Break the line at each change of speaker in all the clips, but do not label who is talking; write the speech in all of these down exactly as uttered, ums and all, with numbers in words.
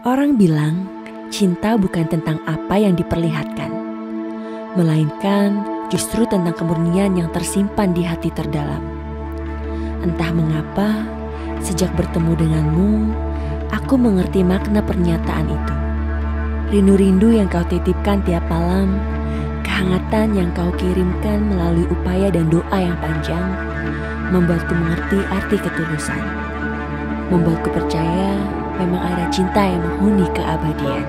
Orang bilang cinta bukan tentang apa yang diperlihatkan, melainkan justru tentang kemurnian yang tersimpan di hati terdalam. Entah mengapa, sejak bertemu denganmu, aku mengerti makna pernyataan itu. Rindu-rindu yang kau titipkan tiap malam, kehangatan yang kau kirimkan melalui upaya dan doa yang panjang, membuatku mengerti arti ketulusan. Membuatku percaya memang ada cinta yang menghuni keabadian.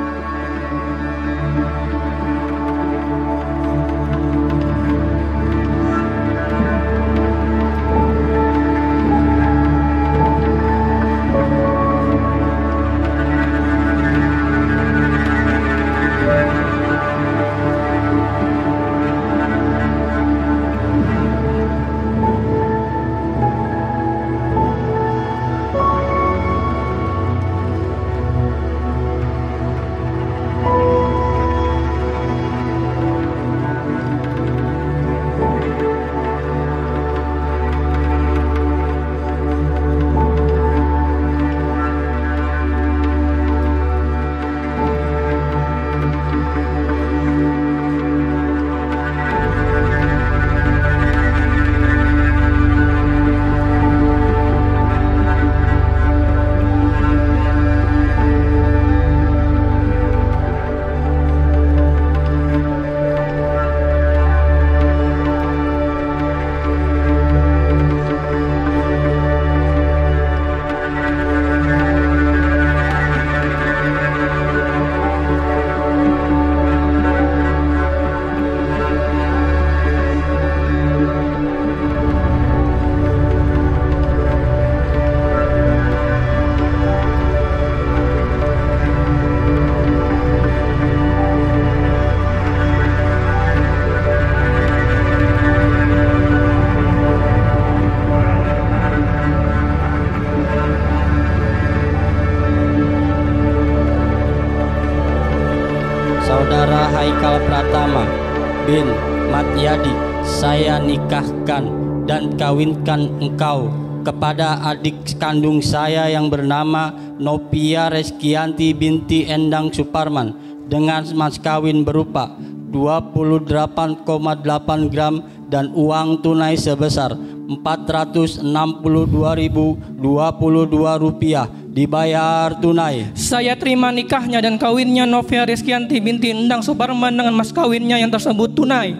Saudara Haikal Pratama bin Matyadi, saya nikahkan dan kawinkan engkau kepada adik kandung saya yang bernama Novia Reskianti binti Endang Suparman dengan mas kawin berupa dua puluh delapan koma delapan gram dan uang tunai sebesar empat ratus enam puluh dua ribu dua puluh dua rupiah dibayar tunai.
Saya terima nikahnya dan kawinnya Novia Reskianti binti Endang Suparman dengan mas kawinnya yang tersebut tunai.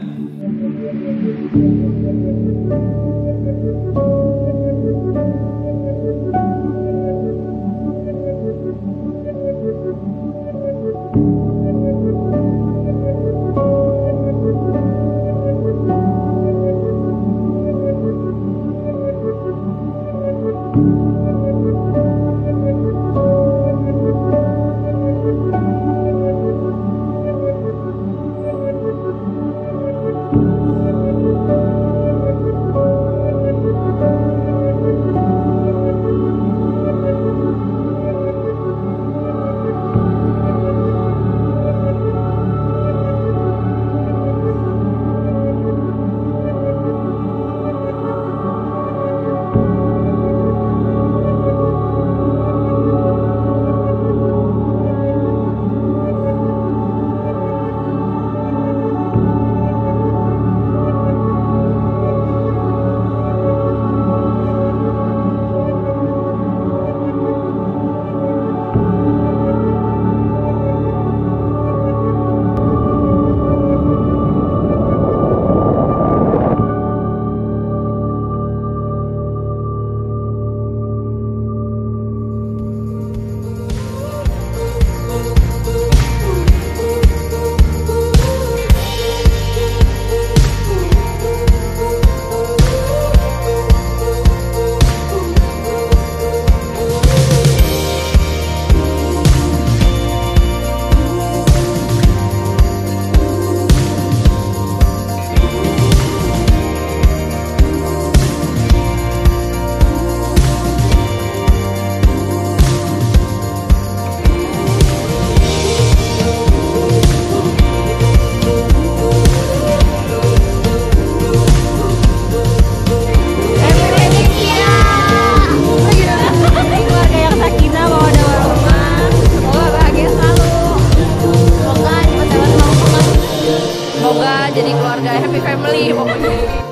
family pokoknya.